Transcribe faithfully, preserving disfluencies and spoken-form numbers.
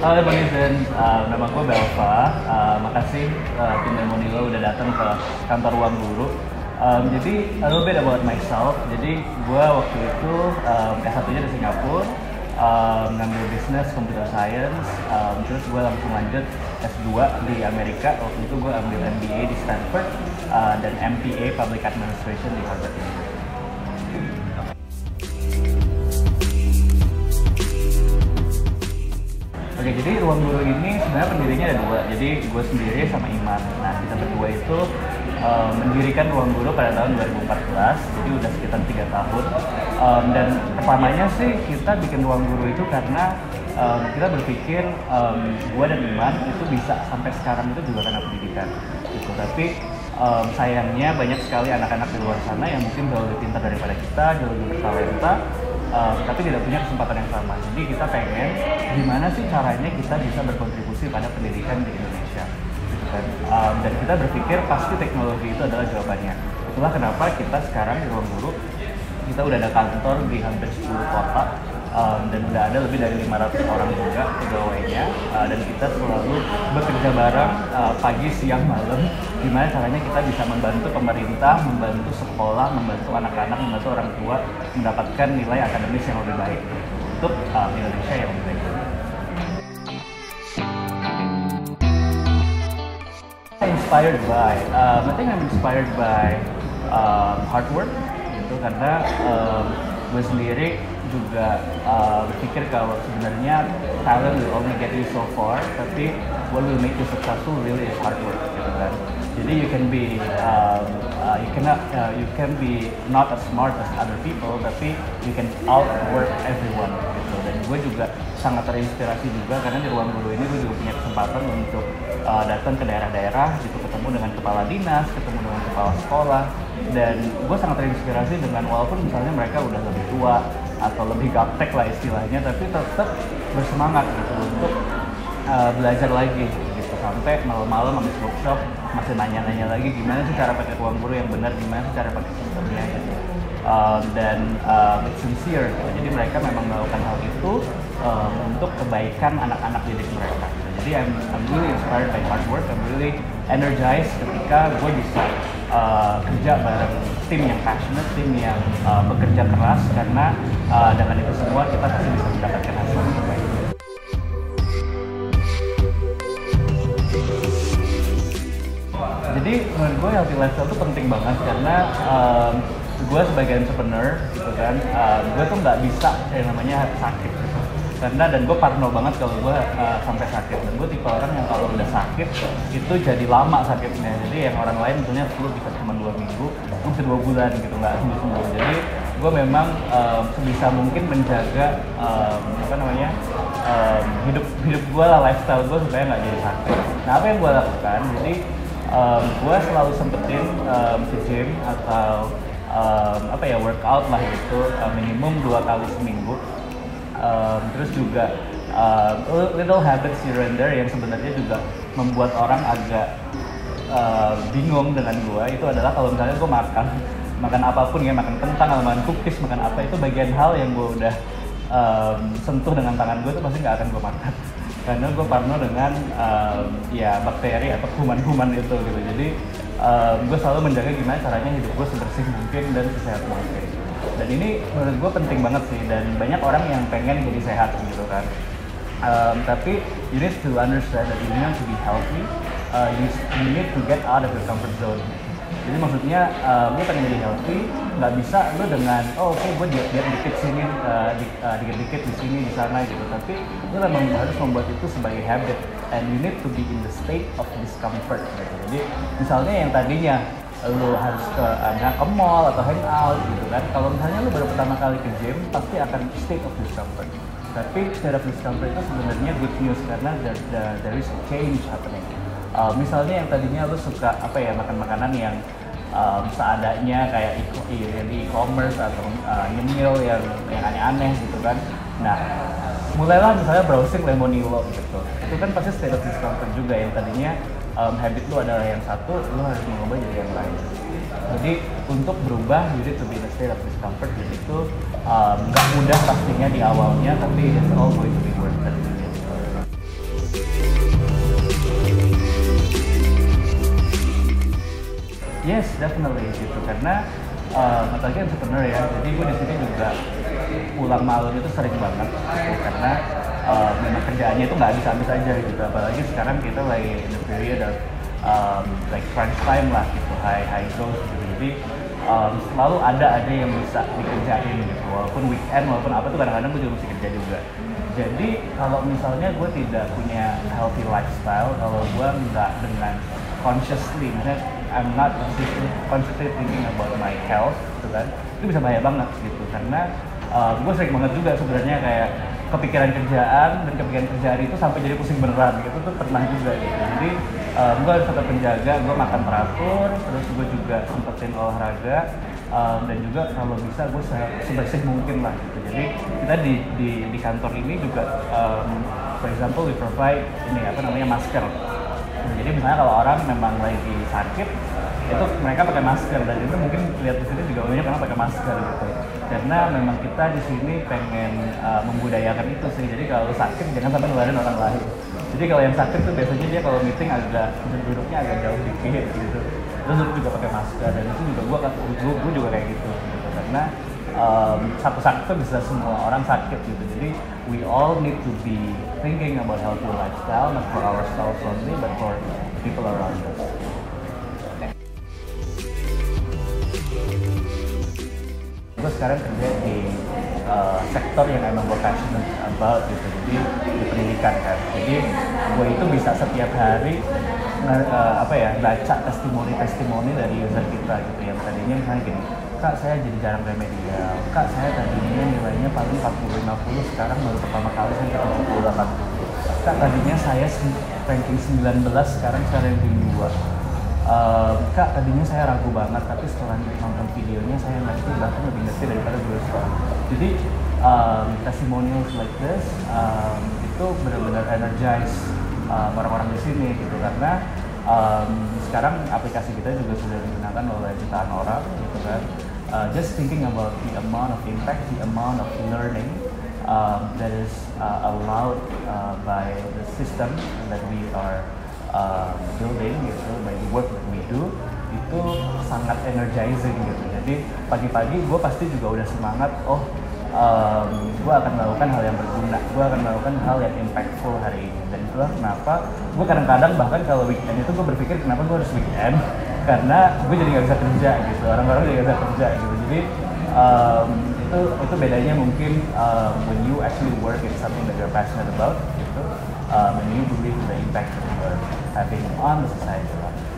Halo Lemonizen, uh, nama gue Belva. Uh, makasih uh, tim Lemonilo udah datang ke kantor Ruang Guru. Um, jadi a little bit about myself. Jadi gue waktu itu um, S satu-nya di Singapura, um, ngambil business computer science. Um, terus gue langsung lanjut S dua di Amerika. Waktu itu gue ambil M B A di Stanford uh, dan M P A Public Administration di Harvard. Oke, jadi Ruang Guru ini sebenarnya pendirinya ada dua. Jadi gue sendiri sama Iman. Nah, kita berdua itu um, mendirikan Ruang Guru pada tahun dua ribu empat belas, jadi udah sekitar tiga tahun. Um, dan pertamanya sih kita bikin Ruang Guru itu karena um, kita berpikir um, gue dan Iman itu bisa sampai sekarang itu juga karena pendidikan. Gitu. Tapi um, sayangnya banyak sekali anak-anak di luar sana yang mungkin jauh lebih pintar daripada kita, jauh lebih bertalenta. Uh, tapi tidak punya kesempatan yang sama. Jadi kita pengen gimana sih caranya kita bisa berkontribusi pada pendidikan di Indonesia, gitu kan? Um, dan kita berpikir pasti teknologi itu adalah jawabannya. Itulah kenapa kita sekarang di Ruang Guru kita udah ada kantor di hampir sepuluh kota. Um, dan udah ada lebih dari lima ratus orang juga pegawainya, uh, dan kita selalu bekerja bareng uh, pagi, siang, malam. Gimana caranya kita bisa membantu pemerintah, membantu sekolah, membantu anak-anak, membantu orang tua mendapatkan nilai akademis yang lebih baik untuk uh, Indonesia yang lebih baik. Inspired by, um, I think I'm inspired by um, hard work, gitu, karena um, gue sendiri juga uh, berpikir kalau sebenarnya talent will only get you so far, tapi what will make you successful really is hard work, gitu kan. Jadi you can be um, uh, you cannot uh, you can be not as smart as other people, tapi you can outwork everyone, gitu. Dan gue juga sangat terinspirasi juga karena di Ruang Guru ini gue juga punya kesempatan untuk uh, datang ke daerah-daerah, gitu, ketemu dengan kepala dinas, ketemu dengan kepala sekolah, dan gue sangat terinspirasi dengan walaupun misalnya mereka udah lebih tua atau lebih gaptek lah istilahnya, tapi tetap bersemangat gitu untuk uh, belajar lagi, gitu, sampai malam-malam habis workshop masih nanya-nanya lagi gimana sih cara pakai Ruang Guru yang benar, gimana sih cara pakai sistemnya, gitu. Uh, dan uh, it's sincere, gitu. Jadi mereka memang melakukan hal itu um, untuk kebaikan anak-anak didik mereka, gitu. Jadi I'm, I'm really inspired by hard work, I'm really energized ketika gue bisa uh, kerja bareng tim yang passionate, tim yang uh, bekerja keras, karena uh, dengan itu semua kita pasti bisa mendapatkan hasil yang terbaik. Jadi menurut gue healthy lifestyle itu penting banget karena um, gue sebagai entrepreneur, gitu kan, uh, gue tuh nggak bisa yang namanya sakit, gitu. Karena dan gue parno banget kalau gue uh, sampai sakit, dan gue tipe orang yang kalau udah sakit itu jadi lama sakitnya. Jadi yang orang lain misalnya flu bisa cuma dua minggu, gue bisa dua bulan, gitu, nggak sembuh sembuh. Jadi gue memang um, sebisa mungkin menjaga um, apa namanya um, hidup hidup gue lah, lifestyle gue supaya nggak jadi sakit. Nah, apa yang gue lakukan? Jadi um, gue selalu sempetin um, ke gym atau um, apa ya workout lah, gitu, um, minimum dua kali seminggu. Um, terus juga uh, little habits here and there yang sebenarnya juga membuat orang agak uh, bingung dengan gue, itu adalah kalau misalnya gue makan makan apapun ya, makan kentang, makan cookies, makan apa, itu bagian hal yang gue udah um, sentuh dengan tangan gue itu pasti nggak akan gue makan karena gue parno dengan um, ya bakteri atau kuman-kuman itu, gitu. Jadi um, gue selalu menjaga gimana caranya hidup gue sebersih mungkin dan sesehat mungkin. Dan ini menurut gue penting banget sih, dan banyak orang yang pengen jadi sehat, gitu kan. Um, tapi you need to understand that you need to be healthy, uh, you, you need to get out of your comfort zone. Jadi maksudnya uh, lu pengen jadi healthy, nggak bisa lu dengan oh oke okay, gue diet diet dikit sini, uh, di, uh, dikit-dikit di sini di sana, gitu. Tapi lu memang harus membuat itu sebagai habit, and you need to be in the state of discomfort, gitu. Jadi misalnya yang tadinya lu harus ke uh, ke mall atau hang out, gitu kan. Kalau misalnya lu baru pertama kali ke gym, pasti akan state of discomfort. Tapi state of discomfort itu sebenarnya good news karena there, there, there is a change happening. Uh, misalnya yang tadinya lu suka apa ya makan makanan yang um, seadanya kayak di e-commerce atau uh, nyemil yang yang aneh-aneh, gitu kan. Nah, mulailah misalnya browsing Lemonilo, gitu. Itu kan pasti state of discomfort juga, yang tadinya Um, habit lu adalah yang satu, lu harus mengubah jadi yang lain. Jadi untuk berubah, you need to be in a state of discomfort. Jadi itu nggak um, mudah pastinya di awalnya, tapi it's all going to be worth it. Yes, definitely gitu karena uh, apalagi entrepreneur ya. Jadi gue di sini juga pulang malam itu sering banget gitu, karena uh, memang kerjaannya itu nggak habis-habis aja gitu. Apalagi sekarang kita lagi in the period of um, like crunch time lah gitu, high high growth gitu. Jadi um, selalu ada aja yang bisa dikerjain gitu. Walaupun weekend, walaupun apa tuh kadang-kadang gue juga mesti kerja juga. Jadi kalau misalnya gue tidak punya healthy lifestyle, kalau gue nggak dengan consciously, misalnya I'm not consciously, consciously thinking about my health, gitu kan, itu bisa bahaya banget gitu. Karena uh, gue sering banget juga sebenarnya kayak kepikiran kerjaan dan kepikiran kerjaan itu sampai jadi pusing beneran gitu tuh pernah juga gitu. Jadi uh, gue harus tetap menjaga, gue makan teratur, terus gue juga sempetin olahraga. Um, dan juga kalau bisa gue sebersih mungkin lah gitu. Jadi kita di di, di kantor ini juga, um, for example, we provide ini apa namanya masker. Jadi misalnya kalau orang memang lagi sakit, itu mereka pakai masker dan itu mungkin lihat di sini juga banyak orang pakai masker gitu. Karena memang kita di sini pengen uh, membudayakan itu sih. Jadi kalau sakit jangan sampai nularin orang lain. Jadi kalau yang sakit tuh biasanya dia kalau meeting agak duduknya agak jauh dikit gitu. Terus aku juga pakai masker dan itu juga gue gue, gue juga kayak gitu, gitu. Karena um, satu sakit tuh bisa semua orang sakit gitu. Jadi we all need to be thinking about healthy lifestyle, not for ourselves only but for people around us. Gue sekarang kerja di uh, sektor yang emang gue passionate about gitu, jadi di pendidikan kan. Jadi gue itu bisa setiap hari Uh, apa ya, baca testimoni-testimoni dari user kita gitu, yang tadinya misalnya gini, kak saya jadi jarang remedial, kak saya tadinya nilainya paling empat puluh lima puluh, sekarang baru pertama kali saya tujuh puluh delapan puluh, kak tadinya saya ranking sembilan belas, sekarang saya ranking dua, uh, kak tadinya saya ragu banget, tapi setelah nonton videonya saya ngerti, bahkan lebih ngerti daripada gue sekolah. Jadi um, testimonials like this um, itu benar-benar energize Uh, orang-orang di sini gitu, karena um, sekarang aplikasi kita juga sudah digunakan oleh jutaan orang gitu kan. Uh, just thinking about the amount of impact, the amount of learning um, that is uh, allowed uh, by the system that we are uh, building gitu, by the work that we do, itu sangat energizing gitu. Jadi pagi-pagi gue pasti juga udah semangat, oh Um, gue akan melakukan hal yang berguna, gue akan melakukan hal yang impactful hari ini. Dan itulah kenapa gue kadang-kadang bahkan kalau weekend itu gue berpikir kenapa gue harus weekend, karena gue jadi nggak bisa kerja gitu, orang-orang jadi nggak bisa kerja gitu. Jadi um, itu itu bedanya mungkin um, when you actually work in something that you're passionate about gitu, um, and you believe in the impact that you are having on the society.